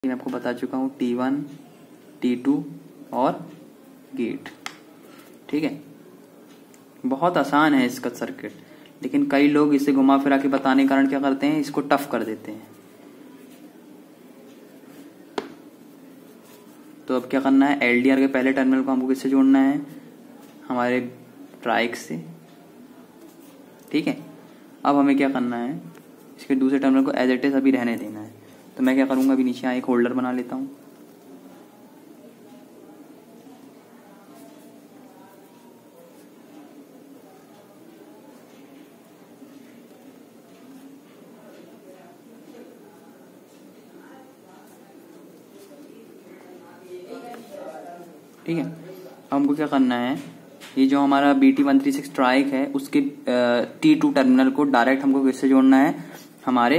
मैं आपको बता चुका हूँ T1, T2 और गेट। ठीक है, बहुत आसान है इसका सर्किट, लेकिन कई लोग इसे घुमा फिरा के बताने के कारण क्या करते हैं, इसको टफ कर देते हैं। तो अब क्या करना है, LDR के पहले टर्मिनल को हमको किससे जोड़ना है, हमारे ट्राइक से। ठीक है, अब हमें क्या करना है, इसके दूसरे टर्मिनल को एज इट इज अभी रहने देना है। तो मैं क्या करूंगा, अभी नीचे एक होल्डर बना लेता हूं। ठीक है, हमको क्या करना है, ये जो हमारा BT136 ट्राइक है उसके T2 टर्मिनल को डायरेक्ट हमको किससे जोड़ना है, हमारे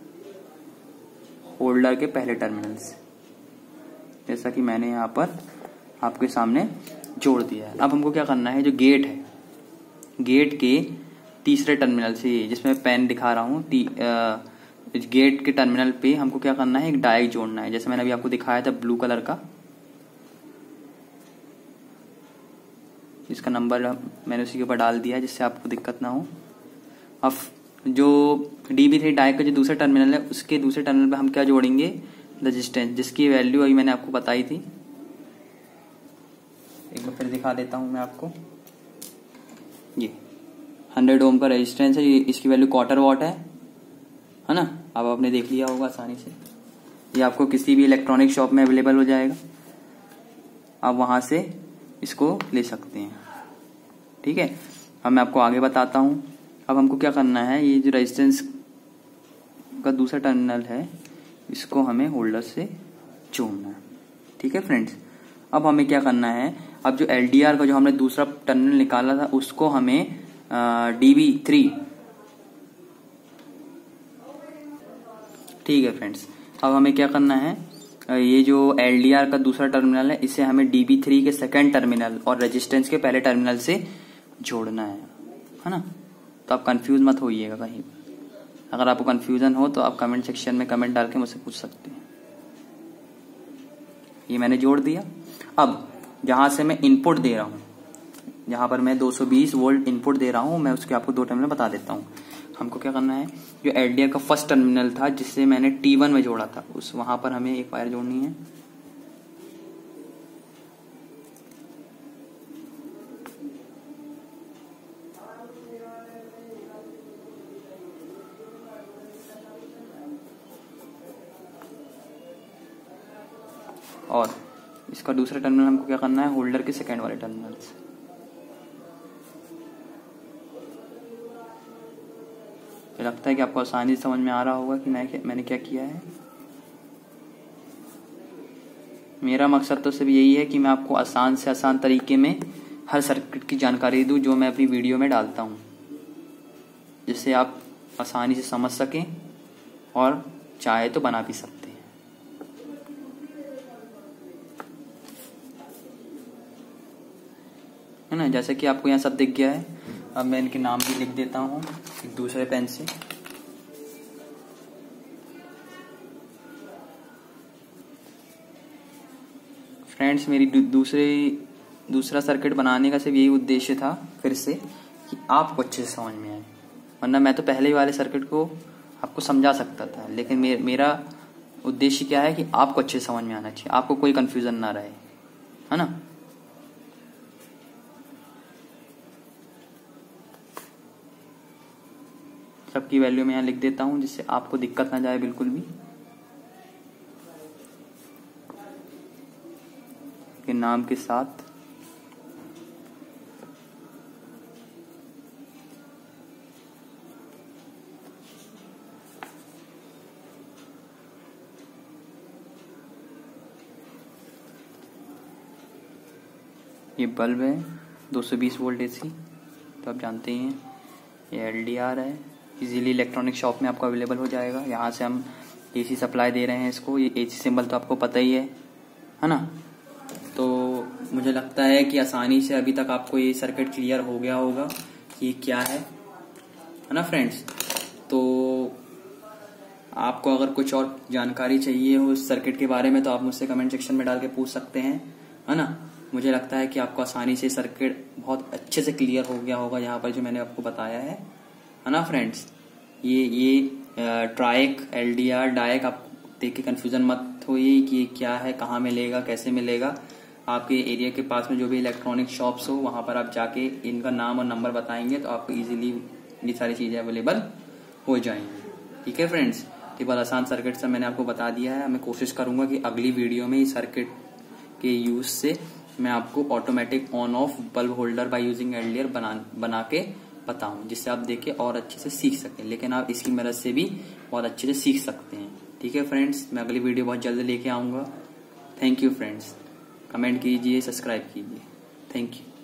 होल्डर के पहले टर्मिनल से, जैसा कि मैंने यहाँ पर आपके सामने जोड़ दिया है। अब हमको क्या करना है, जो गेट है, गेट के तीसरे टर्मिनल से, जिसमें पेन दिखा रहा हूँ, गेट के टर्मिनल पे हमको क्या करना है, एक डायोड जोड़ना है, जैसे मैंने अभी आपको दिखाया था ब्लू कलर का, इसका नंबर मैंने उसी के ऊपर डाल दिया है जिससे आपको दिक्कत ना हो। अब जो DB3 डायोड का जो दूसरा टर्मिनल है, उसके दूसरे टर्मिनल पे हम क्या जोड़ेंगे, रेजिस्टेंस, जिसकी वैल्यू अभी मैंने आपको बताई थी। एक बार फिर दिखा देता हूं मैं आपको, ये 100 ओम का रेजिस्टेंस है, ये इसकी वैल्यू क्वार्टर वॉट है ना। अब आपने देख लिया होगा आसानी से, ये आपको किसी भी इलेक्ट्रॉनिक शॉप में अवेलेबल हो जाएगा, आप वहां से इसको ले सकते हैं। ठीक है, अब मैं आपको आगे बताता हूं। अब हमको क्या करना है, ये जो रेजिस्टेंस का दूसरा टर्मिनल है, इसको हमें होल्डर से जोड़ना है। ठीक है फ्रेंड्स, अब हमें क्या करना है, अब जो LDR का जो हमने दूसरा टर्मिनल निकाला था, उसको हमें DB3, ठीक है फ्रेंड्स, अब हमें क्या करना है, ये जो LDR का दूसरा टर्मिनल है, इसे हमें DB3 के सेकेंड टर्मिनल और रेजिस्टेंस के पहले टर्मिनल से जोड़ना है ना। तो आप कंफ्यूज मत होइएगा कहीं। अगर आपको कंफ्यूजन हो तो आप कमेंट सेक्शन में कमेंट डाल के मुझसे पूछ सकते हैं। ये मैंने जोड़ दिया। अब जहां से मैं इनपुट दे रहा हूं, जहां पर मैं 220 वोल्ट इनपुट दे रहा हूं, मैं उसके आपको दो टर्मिनल बता देता हूं। हमको क्या करना है, जो LDR का फर्स्ट टर्मिनल था जिससे मैंने T1 में जोड़ा था, उस वहां पर हमें एक वायर जोड़नी है। और इसका दूसरा टर्मिनल हमको क्या करना है, होल्डर के सेकेंड वाले टर्मिनल से। तो लगता है कि आपको आसानी से समझ में आ रहा होगा कि मैंने क्या किया है। मेरा मकसद तो सिर्फ यही है कि मैं आपको आसान से आसान तरीके में हर सर्किट की जानकारी दूं जो मैं अपनी वीडियो में डालता हूं, जिससे आप आसानी से समझ सकें और चाहे तो बना भी सकते हैं। है ना, जैसे कि आपको यहाँ सब दिख गया है। अब मैं इनके नाम भी लिख देता हूँ एक दूसरे पेन से। फ्रेंड्स, मेरी दूसरा सर्किट बनाने का सिर्फ यही उद्देश्य था, फिर से, कि आपको अच्छे से समझ में आए। वरना मैं तो पहले ही वाले सर्किट को आपको समझा सकता था, लेकिन मेरा उद्देश्य क्या है कि आपको अच्छे से समझ में आना चाहिए, आपको कोई कंफ्यूजन ना रहे, है ना। सबकी वैल्यू मैं यहाँ लिख देता हूं जिससे आपको दिक्कत ना जाए बिल्कुल भी। के नाम के साथ ये बल्ब है 220 वोल्ट AC, तो आप जानते ही हैं। ये LDR है, इजीली इलेक्ट्रॉनिक शॉप में आपको अवेलेबल हो जाएगा। यहाँ से हम AC सप्लाई दे रहे हैं इसको। ये AC सिंबल तो आपको पता ही है ना। तो मुझे लगता है कि आसानी से अभी तक आपको ये सर्किट क्लियर हो गया होगा कि क्या है ना फ्रेंड्स। तो आपको अगर कुछ और जानकारी चाहिए हो इस सर्किट के बारे में तो आप मुझसे कमेंट सेक्शन में डाल के पूछ सकते हैं, है ना। मुझे लगता है कि आपको आसानी से सर्किट बहुत अच्छे से क्लियर हो गया होगा यहाँ पर जो मैंने आपको बताया है ना फ्रेंड्स। ये ट्राइक, एलडीआर, डायक, आप देख के कंफ्यूजन मत होइए कि ये क्या है, कहाँ मिलेगा, कैसे मिलेगा। आपके एरिया के पास में जो भी इलेक्ट्रॉनिक शॉप्स हो वहां पर आप जाके इनका नाम और नंबर बताएंगे तो आपको इजीली ये सारी चीजें अवेलेबल हो जाएंगी। ठीक है फ्रेंड्स, ये बहुत आसान सर्किट से मैंने आपको बता दिया है। मैं कोशिश करूंगा कि अगली वीडियो में इस सर्किट के यूज से मैं आपको automatic on off bulb holder by using LDR बना के बताऊं, जिससे आप देख के और अच्छे से सीख सकें। लेकिन आप इसकी मदद से भी बहुत अच्छे से सीख सकते हैं। ठीक है फ्रेंड्स, मैं अगली वीडियो बहुत जल्द लेके आऊंगा। थैंक यू फ्रेंड्स, कमेंट कीजिए, सब्सक्राइब कीजिए। Thank you.